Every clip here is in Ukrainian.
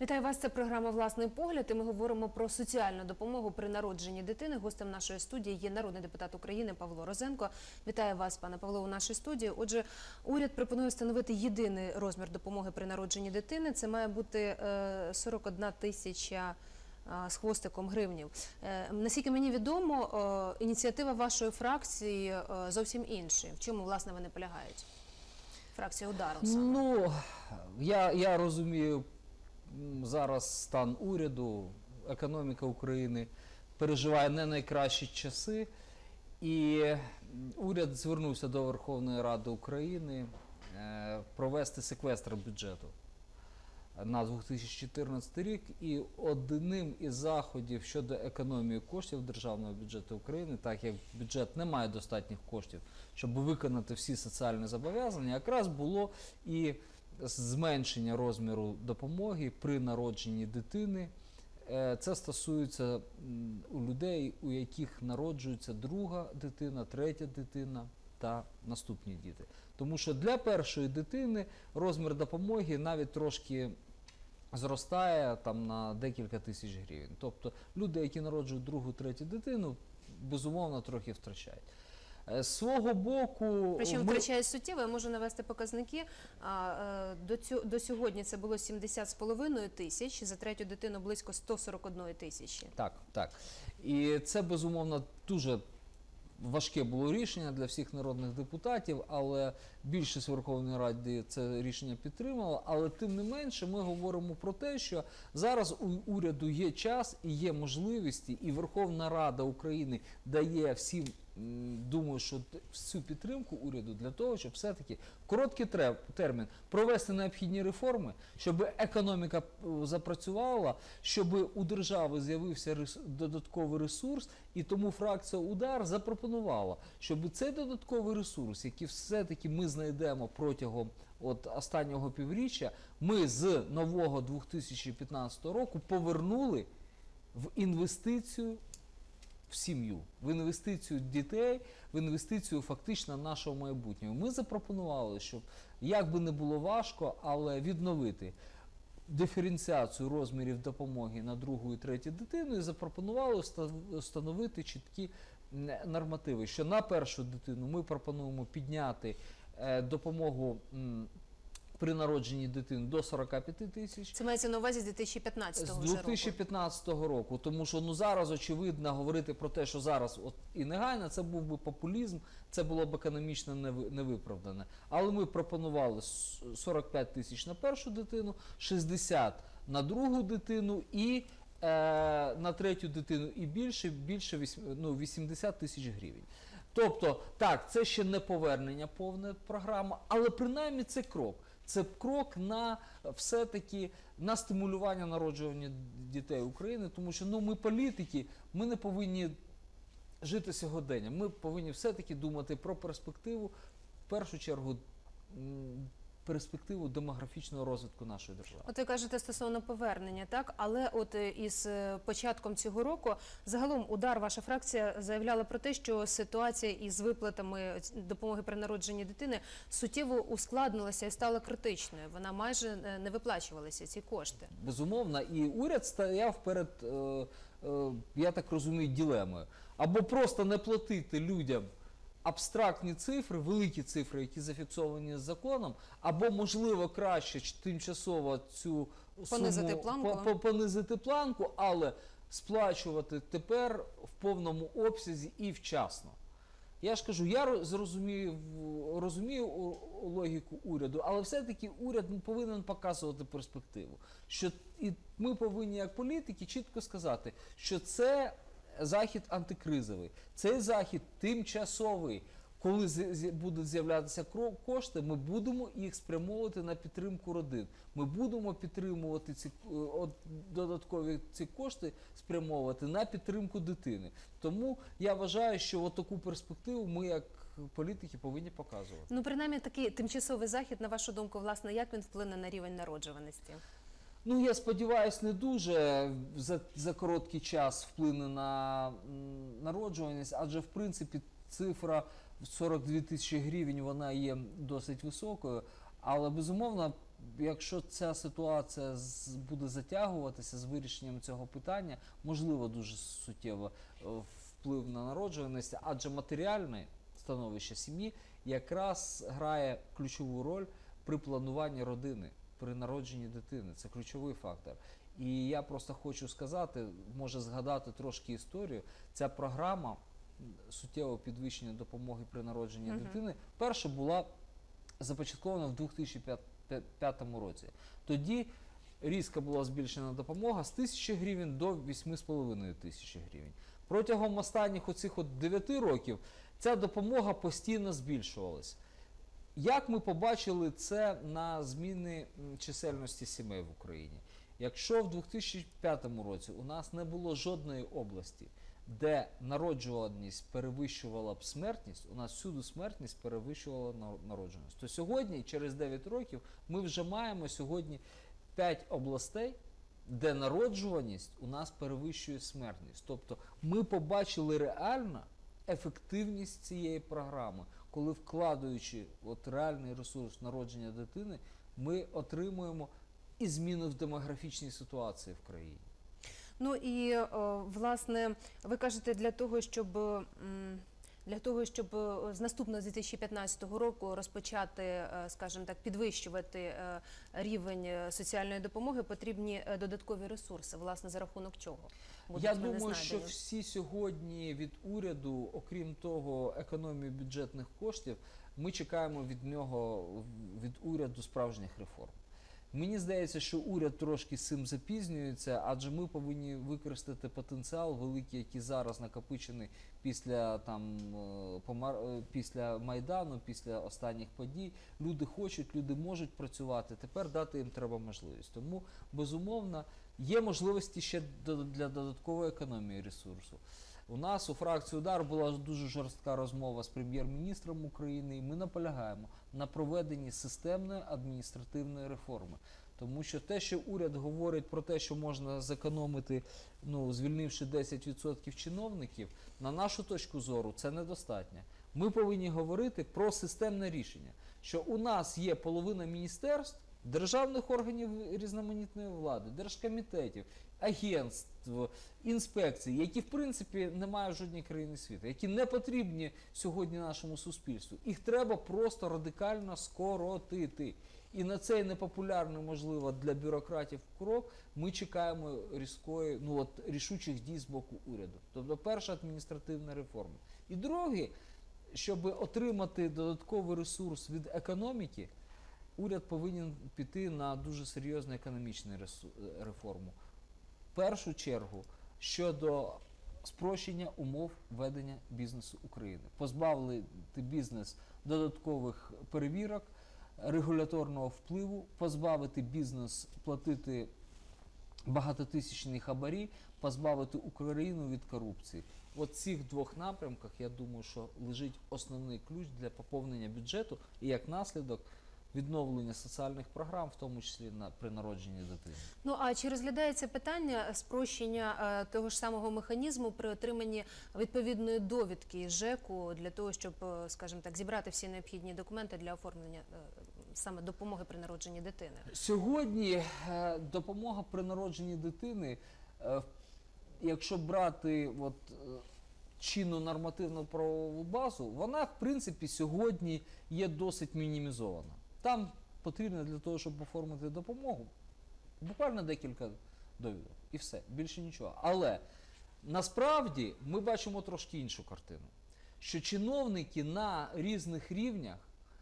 Вітаю вас, це програма «Власний погляд» і ми говоримо про соціальну допомогу при народженні дитини. Гостем нашої студії є народний депутат України Павло Розенко. Вітаю вас, пане Павло, у нашій студії. Отже, уряд пропонує встановити єдиний розмір допомоги при народженні дитини. Це має бути 41 тисяча з хвостиком гривнів. Наскільки мені відомо, ініціатива вашої фракції зовсім інша. В чому, власне, вони полягають? Фракція «Удару» саме. Ну, я розумію зараз стан уряду, економіка України переживає не найкращі часи, і уряд звернувся до Верховної Ради України провести секвестр бюджету на 2014 рік, і одним із заходів щодо економії коштів державного бюджету України, так як бюджет не має достатніх коштів, щоб виконати всі соціальні зобов'язання, якраз було і зменшення розміру допомоги при народженні дитини. Це стосується у людей, у яких народжується друга дитина, третя дитина та наступні діти. Тому що для першої дитини розмір допомоги навіть трошки зростає там на декілька тисяч гривень. Тобто люди, які народжують другу, третю дитину, безумовно трохи втрачають. З свого боку... Причому втрачають суттєво, я можу навести показники. До сьогодні це було 70,5 тисяч, за третю дитину близько 141 тисячі. Так. І це, безумовно, дуже важке було рішення для всіх народних депутатів, але більшість Верховної Ради це рішення підтримала. Але тим не менше ми говоримо про те, що зараз у уряду є час і є можливості, і Верховна Рада України дає всім, думаю, що всю підтримку уряду для того, щоб все-таки в короткий термін провести необхідні реформи, щоб економіка запрацювала, щоб у держави з'явився додатковий ресурс, і тому фракція «Удар» запропонувала, щоб цей додатковий ресурс, який все-таки ми знайдемо протягом останнього півріччя, ми з нового 2015 року повернули в інвестицію в сім'ю, в інвестицію дітей, в інвестицію фактично нашого майбутнього. Ми запропонували, щоб, як би не було важко, але відновити диференціацію розмірів допомоги на другу і третю дитину і запропонували встановити чіткі нормативи, що на першу дитину ми пропонуємо підняти допомогу при народженні дитини до 45 тисяч. Це мається на увазі з 2015 року? З 2015 року. Тому що зараз, очевидно, говорити про те, що зараз і негайно, це був би популізм, це було б економічно невиправдане. Але ми пропонували 45 тисяч на першу дитину, 60 на другу дитину і на третю дитину і більше 80 тисяч гривень. Тобто, так, це ще не повернення повне програма, але принаймні це крок. Це крок на все-таки на стимулювання народжування дітей України, тому що ми політики, ми не повинні жити сьогоденням. Ми повинні все-таки думати про перспективу, в першу чергу, перспективу демографічного розвитку нашої держави. От ви кажете стосовно повернення, так? Але от із початком цього року загалом «Удар», ваша фракція заявляла про те, що ситуація із виплатами допомоги при народженні дитини суттєво ускладнилася і стала критичною. Вона майже не виплачувалася, ці кошти. Безумовно, і уряд стояв перед, я так розумію, дилемою. Або просто не платити людям абстрактні цифри, великі цифри, які зафіксовані законом, або, можливо, краще тимчасово цю суму понизити планку, але сплачувати тепер в повному обсязі і вчасно. Я ж кажу, я розумію логіку уряду, але все-таки уряд повинен показувати перспективу. Що і ми повинні, як політики, чітко сказати, що це захід антикризовий, цей захід тимчасовий. Коли будуть з'являтися кошти, ми будемо їх спрямовувати на підтримку родин. Ми будемо підтримувати додаткові ці кошти спрямовувати на підтримку дитини. Тому я вважаю, що таку перспективу ми, як політики, повинні показувати. Ну, принаймні, такий тимчасовий захід, на вашу думку, власне, як він вплине на рівень народжуваності? Ну, я сподіваюся, не дуже за короткий час вплине на народжуваність, адже, в принципі, цифра 42 тисячі гривень, вона є досить високою, але, безумовно, якщо ця ситуація буде затягуватися з вирішенням цього питання, можливо, дуже суттєво вплив на народжуваність, адже матеріальне становище сім'ї якраз грає ключову роль при плануванні родини, при народженні дитини. Це ключовий фактор. І я просто хочу сказати, може згадати трошки історію. Ця програма суттєвого підвищення допомоги при народженні дитини перша була започаткована в 2005 році. Тоді різко була збільшена допомога з 1000 гривень до 8,5 тисяч гривень. Протягом останніх оцих 9 років ця допомога постійно збільшувалась. Як ми побачили це на зміни чисельності сімей в Україні? Якщо в 2005 році у нас не було жодної області, де народжуваність перевищувала б смертність, у нас всюди смертність перевищувала народжуваність. То сьогодні, через 9 років, ми вже маємо сьогодні 5 областей, де народжуваність у нас перевищує смертність. Тобто ми побачили реально ефективність цієї програми, коли вкладаючи реальний ресурс народження дитини, ми отримуємо і зміну в демографічній ситуації в країні. Ну і, власне, ви кажете, для того, щоб з наступного 2015 року розпочати, скажімо так, підвищувати рівень соціальної допомоги, потрібні додаткові ресурси. Власне, за рахунок чого? Я думаю, що всі сьогодні від уряду, окрім того, економії бюджетних коштів, ми чекаємо від нього, від уряду справжніх реформ. Мені здається, що уряд трошки з цим запізнюється, адже ми повинні використати потенціал великий, який зараз накопичений після Майдану, після останніх подій. Люди хочуть, люди можуть працювати, тепер дати їм треба можливість. Тому, безумовно, є можливості ще для додаткової економії ресурсу. У нас у фракції «Удар» була дуже жорстка розмова з прем'єр-міністром України, і ми наполягаємо на проведенні системної адміністративної реформи. Тому що те, що уряд говорить про те, що можна зекономити, звільнивши 10% чиновників, на нашу точку зору це недостатньо. Ми повинні говорити про системне рішення, що у нас є половина міністерств, державних органів різноманітної влади, держкомітетів, агентств, інспекцій, які в принципі не мають в жодній країні світу, які не потрібні сьогодні нашому суспільству. Їх треба просто радикально скоротити. І на цей непопулярний, можливо, для бюрократів крок ми чекаємо рішучих дій з боку уряду. Тобто перша адміністративна реформа. І друге, щоб отримати додатковий ресурс від економіки, уряд повинен піти на дуже серйозну економічну реформу. В першу чергу щодо спрощення умов ведення бізнесу України. Позбавити бізнес додаткових перевірок, регуляторного впливу, позбавити бізнес платити багатотисячні хабарі, позбавити Україну від корупції. От цих двох напрямках, я думаю, що лежить основний ключ для поповнення бюджету і як наслідок відновлення соціальних програм, в тому числі при народженні дитини. Ну, а чи розглядається питання спрощення того ж самого механізму при отриманні відповідної довідки ЖЕКу для того, щоб, скажімо так, зібрати всі необхідні документи для оформлення саме допомоги при народженні дитини? Сьогодні допомога при народженні дитини, якщо брати чинну нормативну правову базу, вона, в принципі, сьогодні є досить мінімізована. Там потрібно для того, щоб оформити допомогу, буквально декілька довідок. І все, більше нічого. Але насправді ми бачимо трошки іншу картину. Що чиновники на різних рівнях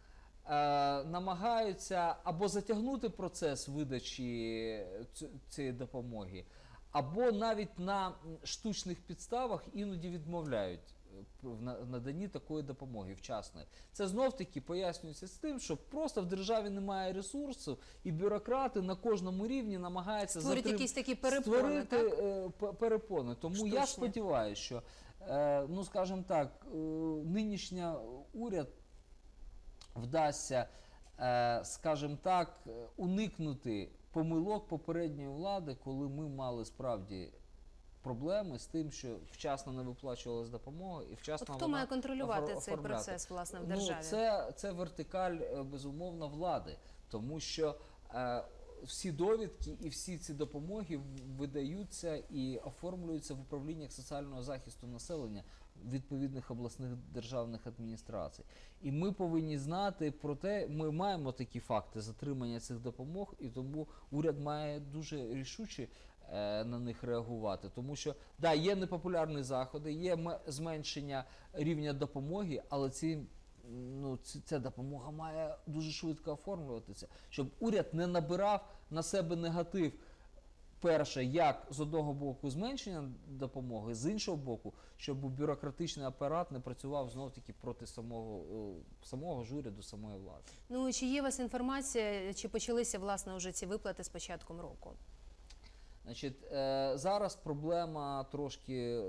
намагаються або затягнути процес видачі цієї допомоги, або навіть на штучних підставах іноді відмовляють в наданні такої допомоги вчасної. Це знов-таки пояснюється з тим, що просто в державі немає ресурсу, і бюрократи на кожному рівні намагаються створити якісь такі перепони, перепони. Тому штучні. Я сподіваюся, що, скажімо так, нинішній уряд вдасться, скажімо так, уникнути помилок попередньої влади, коли ми мали справді проблеми з тим, що вчасно не виплачувалась допомога і вчасно хто має контролювати цей процес, власне, в державі? Це вертикаль, безумовно, влади, тому що всі довідки і всі ці допомоги видаються і оформлюються в управліннях соціального захисту населення відповідних обласних державних адміністрацій. І ми повинні знати про те, ми маємо такі факти затримання цих допомог, і тому уряд має дуже рішуче на них реагувати. Тому що, да, є непопулярні заходи, є зменшення рівня допомоги, але ця допомога має дуже швидко оформлюватися, щоб уряд не набирав на себе негатив. Перше, як з одного боку зменшення допомоги, з іншого боку, щоб бюрократичний апарат не працював знов-таки проти самого ж уряду, самої влади. Ну, чи є у вас інформація, чи почалися, власне, вже ці виплати з початком року? Значить, зараз проблема трошки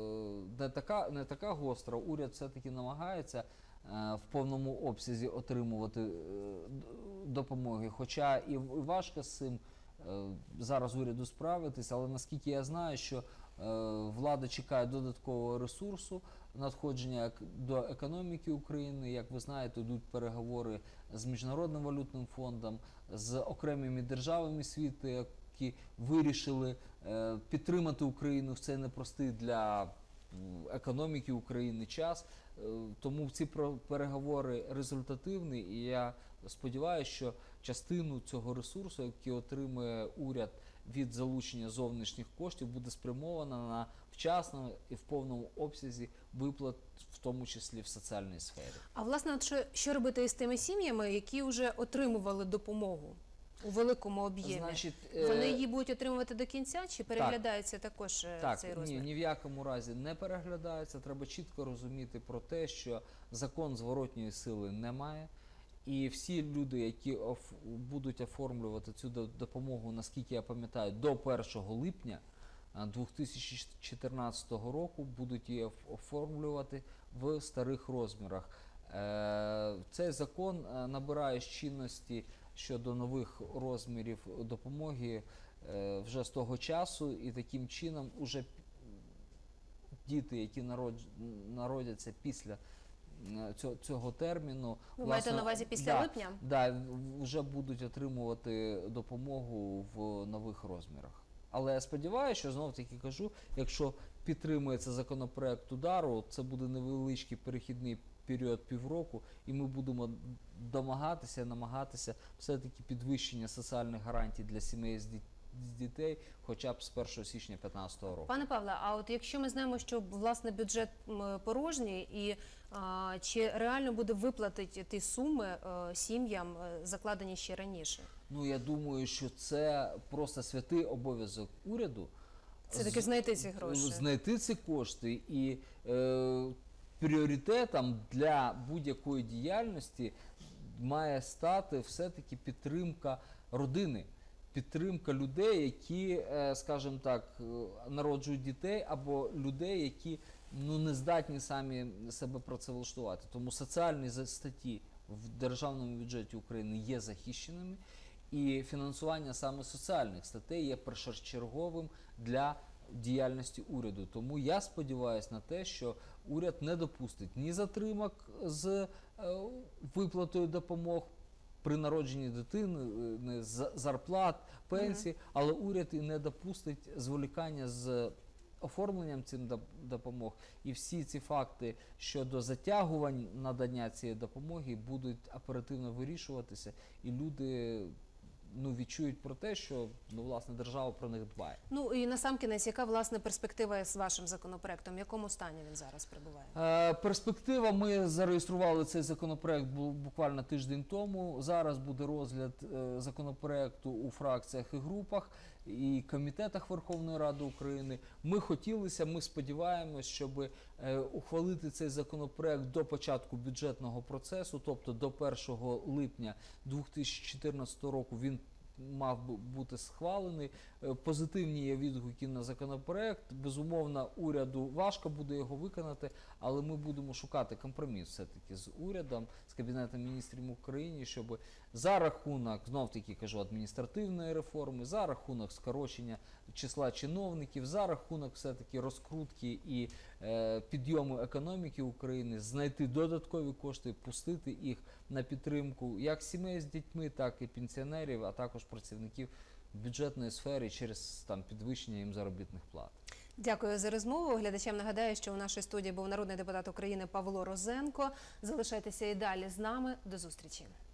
не така гостра. Уряд все-таки намагається в повному обсязі отримувати допомоги, хоча і важко з цим зараз уряду справитися, але наскільки я знаю, що влада чекає додаткового ресурсу, надходження до економіки України. Як ви знаєте, йдуть переговори з Міжнародним валютним фондом, з окремими державами світу, які вирішили підтримати Україну в цей непростий для економіки України час. Тому ці переговори результативні, і я сподіваюся, що частину цього ресурсу, який отримує уряд від залучення зовнішніх коштів, буде спрямована на вчасно і в повному обсязі виплат, в тому числі в соціальній сфері. А власне, що робити із тими сім'ями, які вже отримували допомогу у великому об'ємі? Значить, вони її будуть отримувати до кінця, чи переглядається також цей розмір? Ні в якому разі не переглядається. Треба чітко розуміти про те, що закон зворотньої сили немає. І всі люди, які будуть оформлювати цю допомогу, наскільки я пам'ятаю, до 1 липня 2014 року, будуть її оформлювати в старих розмірах. Цей закон набирає чинності щодо нових розмірів допомоги вже з того часу, і таким чином уже діти, які народяться після цього терміну. Ви маєте на увазі після липня? Так, вже будуть отримувати допомогу в нових розмірах. Але я сподіваюся, що, знов-таки кажу, якщо підтримується законопроект удару, це буде невеличкий перехідний період півроку, і ми будемо намагатися все-таки підвищення соціальних гарантій для сімей з дітей хоча б з 1 січня 2015 року. Пане Павле, а от якщо ми знаємо, що власне бюджет порожній, і чи реально буде виплатити ті суми сім'ям, закладені ще раніше? Ну, я думаю, що це просто святий обов'язок уряду. Це таки знайти ці гроші. Знайти ці кошти, і пріоритетом для будь-якої діяльності має стати все-таки підтримка родини. Підтримка людей, які, скажімо так, народжують дітей, або людей, які не здатні самі себе працевлаштувати. Тому соціальні статті в державному бюджеті України є захищеними, і фінансування саме соціальних статей є першочерговим для діяльності уряду. Тому я сподіваюся на те, що уряд не допустить ні затримок з виплатою допомог при народженні дитини, зарплат, пенсій, але уряд і не допустить зволікання з оформленням цих допомог. І всі ці факти щодо затягувань надання цієї допомоги будуть оперативно вирішуватися, і люди відчують про те, що власне держава про них дбає. Ну і насамкінець, яка власне перспектива з вашим законопроектом? В якому стані він зараз перебуває? Перспектива, ми зареєстрували цей законопроект буквально тиждень тому. Зараз буде розгляд законопроекту у фракціях і групах, і комітетах Верховної Ради України. Ми сподіваємось, щоб ухвалити цей законопроект до початку бюджетного процесу, тобто до 1 липня 2014 року він мав бути схвалений. Позитивні є відгуки на законопроект. Безумовно, уряду важко буде його виконати, але ми будемо шукати компроміс все-таки з урядом, з Кабінетом міністрів України, щоб за рахунок, знов-таки кажу, адміністративної реформи, за рахунок скорочення числа чиновників, за рахунок все-таки розкрутки і підйому економіки України, знайти додаткові кошти, пустити їх на підтримку як сімей з дітьми, так і пенсіонерів, а також працівників бюджетної сфери через підвищення їм заробітних плат. Дякую за розмову. Глядачам нагадаю, що у нашій студії був народний депутат України Павло Розенко. Залишайтеся і далі з нами. До зустрічі.